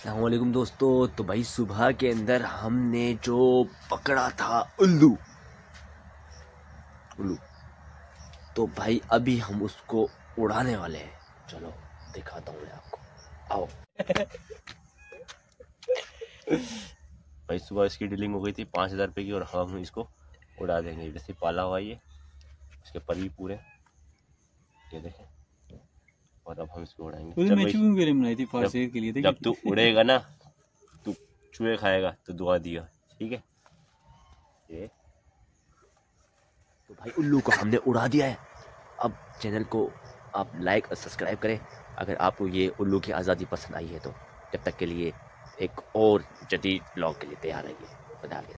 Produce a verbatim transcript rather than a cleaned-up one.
अस्सलाम वालेकुम दोस्तों। तो भाई सुबह के अंदर हमने जो पकड़ा था उल्लू उल्लू तो भाई अभी हम उसको उड़ाने वाले हैं। चलो दिखाता हूँ मैं आपको, आओ। भाई सुबह इसकी डीलिंग हो गई थी पाँच हज़ार रुपये की और हम इसको उड़ा देंगे। जैसे पाला हुआ ये, इसके पर भी पूरे, ये देखें। और अब हम इसको उड़ाएंगे। चल भाई, बनाई थी फारसी के लिए। जब तू उड़ेगा ना तू चूहे खाएगा तो दुआ दिया, ठीक है। ये तो भाई उल्लू को हमने उड़ा दिया है। अब चैनल को आप लाइक और सब्सक्राइब करें अगर आपको ये उल्लू की आज़ादी पसंद आई है तो। जब तक के लिए एक और जदीद ब्लॉग के लिए तैयार रहिए। खुदा हाफिज़।